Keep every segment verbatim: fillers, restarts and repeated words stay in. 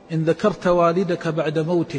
إن ذكرت والدك بعد موته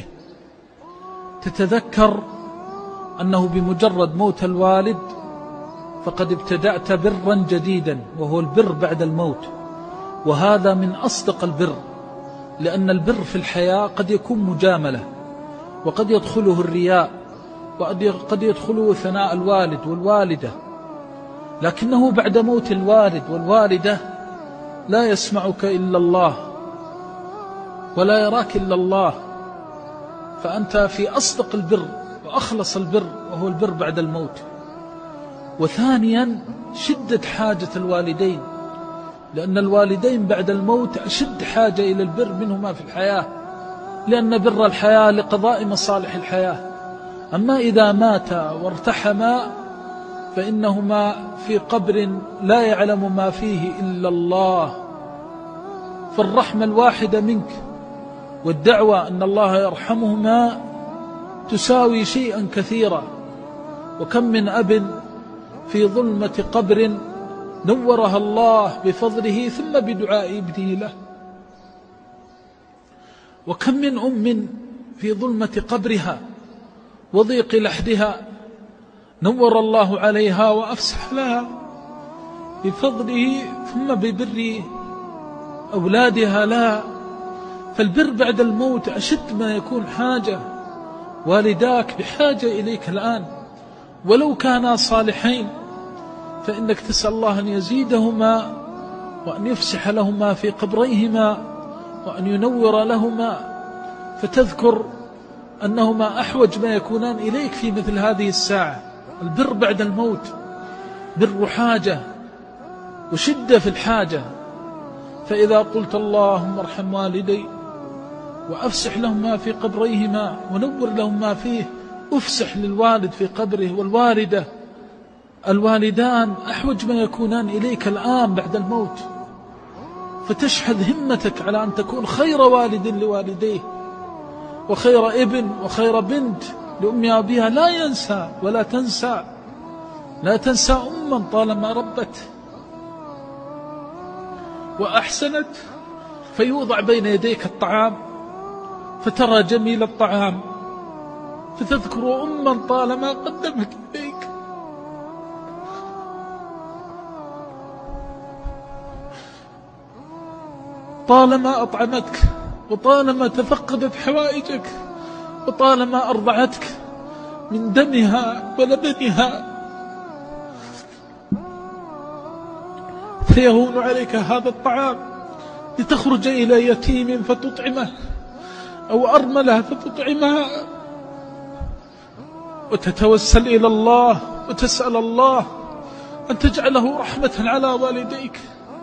تتذكر أنه بمجرد موت الوالد فقد ابتدأت برا جديدا، وهو البر بعد الموت. وهذا من أصدق البر، لأن البر في الحياة قد يكون مجاملة، وقد يدخله الرياء، وقد يدخله ثناء الوالد والوالدة، لكنه بعد موت الوالد والوالدة لا يسمعك إلا الله ولا يراك إلا الله، فأنت في أصدق البر وأخلص البر، وهو البر بعد الموت. وثانيا شدة حاجة الوالدين، لأن الوالدين بعد الموت أشد حاجة إلى البر منهما في الحياة، لأن بر الحياة لقضاء مصالح الحياة. أما إذا مات وارتحما فإنهما في قبر لا يعلم ما فيه إلا الله، فالرحمة الواحدة منك والدعوة أن الله يرحمهما تساوي شيئا كثيرا. وكم من أب في ظلمة قبر نورها الله بفضله ثم بدعاء ابنه له، وكم من أم في ظلمة قبرها وضيق لحدها نور الله عليها وأفسح لها بفضله ثم ببر أولادها لها. فالبر بعد الموت أشد ما يكون حاجة. والداك بحاجة إليك الآن، ولو كانا صالحين فإنك تسأل الله أن يزيدهما وأن يفسح لهما في قبريهما وأن ينور لهما، فتذكر أنهما أحوج ما يكونان إليك في مثل هذه الساعة. البر بعد الموت بر حاجة وشدة في الحاجة. فإذا قلت اللهم ارحم والدي وأفسح لهما في قبريهما ونور لهما فيه، أفسح للوالد في قبره والوالدة، الوالدان أحوج ما يكونان إليك الآن بعد الموت، فتشحذ همتك على أن تكون خير والد لوالديه وخير ابن وخير بنت لأم أبيها. لا ينسى ولا تنسى، لا تنسى أما طالما ربت وأحسنت، فيوضع بين يديك الطعام فترى جميل الطعام فتذكر أما طالما قدمت إليك، طالما أطعمتك وطالما تفقدت حوائجك وطالما أرضعتك من دمها ولبنها، فيهون عليك هذا الطعام لتخرج إلى يتيم فتطعمه أو أرملة فتطعمها، وتتوسل إلى الله وتسأل الله أن تجعله رحمة على والديك،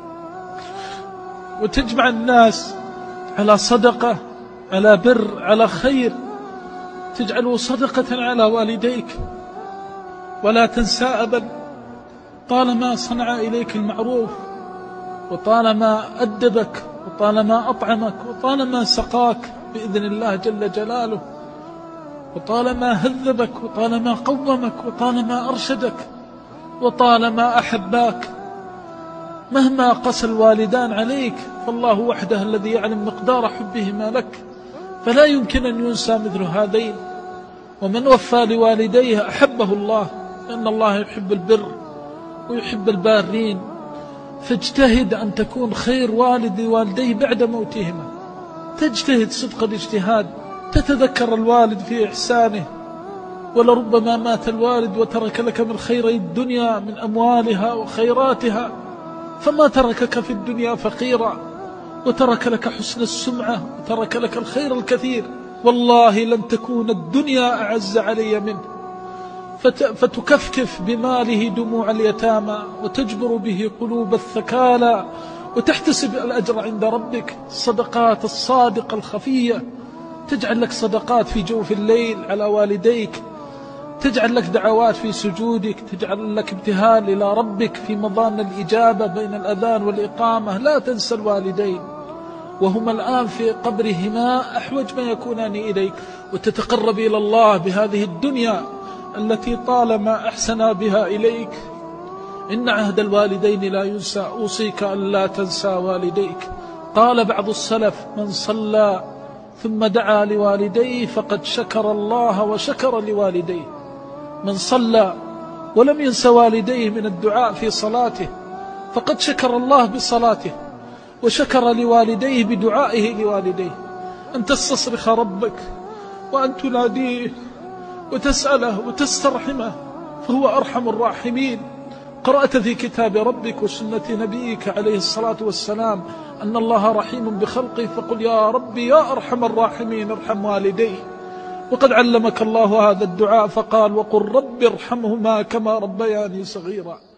وتجمع الناس على صدقة، على بر، على خير، تجعله صدقة على والديك. ولا تنسى أبدا طالما صنع إليك المعروف، وطالما أدبك، وطالما أطعمك، وطالما سقاك بإذن الله جل جلاله، وطالما هذبك، وطالما قومك، وطالما أرشدك، وطالما أحباك. مهما قسى الوالدان عليك فالله وحده الذي يعلم مقدار حبهما لك، فلا يمكن أن ينسى مثل هذين. ومن وفى لوالديه أحبه الله، لأن الله يحب البر ويحب البارين. فاجتهد أن تكون خير والد لوالديه بعد موتهما، تجتهد صدق الاجتهاد، تتذكر الوالد في إحسانه. ولربما مات الوالد وترك لك من خيري الدنيا من أموالها وخيراتها، فما تركك في الدنيا فقيرا، وترك لك حسن السمعة، وترك لك الخير الكثير. والله لن تكون الدنيا أعز علي منه. فتكفكف بماله دموع اليتامى، وتجبر به قلوب الثكالى، وتحتسب الأجر عند ربك. الصدقات الصادقة الخفية، تجعل لك صدقات في جوف الليل على والديك، تجعل لك دعوات في سجودك، تجعل لك ابتهال إلى ربك في مضان الإجابة بين الأذان والإقامة. لا تنسى الوالدين وهما الآن في قبرهما أحوج ما يكونان إليك، وتتقرب إلى الله بهذه الدنيا التي طالما أحسنا بها إليك. إن عهد الوالدين لا ينسى، أوصيك أن لا تنسى والديك. قال بعض السلف: من صلى ثم دعا لوالديه فقد شكر الله وشكر لوالديه. من صلى ولم ينس والديه من الدعاء في صلاته فقد شكر الله بصلاته وشكر لوالديه بدعائه لوالديه. أن تستصرخ ربك وأن تناديه وتسأله وتسترحمه فهو أرحم الراحمين. قرأت في كتاب ربك وسنة نبيك عليه الصلاة والسلام أن الله رحيم بخلقه، فقل يا ربي يا أرحم الراحمين ارحم والديه. وقد علمك الله هذا الدعاء فقال وقل رب ارحمهما كما ربياني صغيرا.